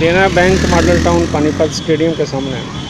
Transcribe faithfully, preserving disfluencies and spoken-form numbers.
देना bank model town Panipat stadium के सामने।